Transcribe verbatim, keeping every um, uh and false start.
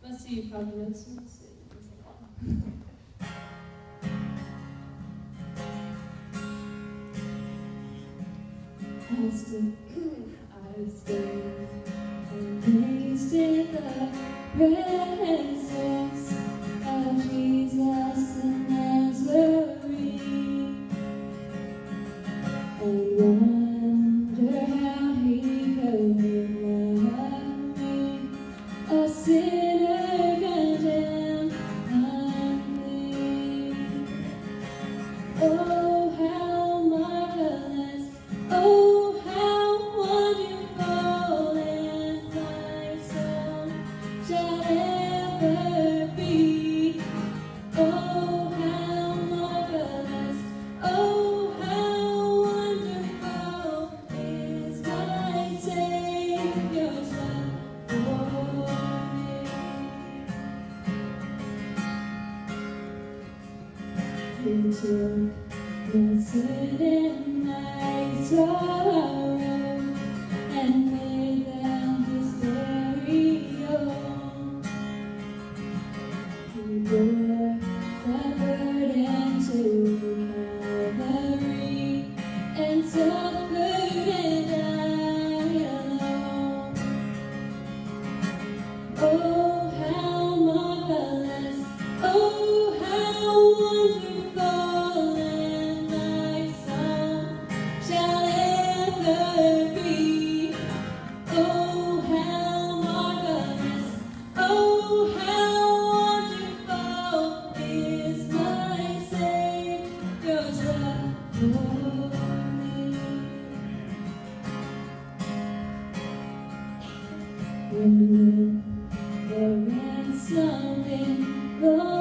Let's see, you probably know this one. Let's see. I stood, I stood amazed in the presence of Jesus the Nazarene, and wonder how he could love me, a sinner condemned unclean. Oh, how marvelous! Oh, how wonderful, and my soul shall ever be. Oh, how marvelous! Oh, how wonderful is my Savior's love for me. He took the sin in my sorrow and made them his very own. He bore that burden to Calvary and suffered and died alone. Oh, how marvelous! Oh, how wonderful, and my song shall ever be. Oh, how marvelous! Oh, how wonderful is my Savior's love for me. When the ransom in the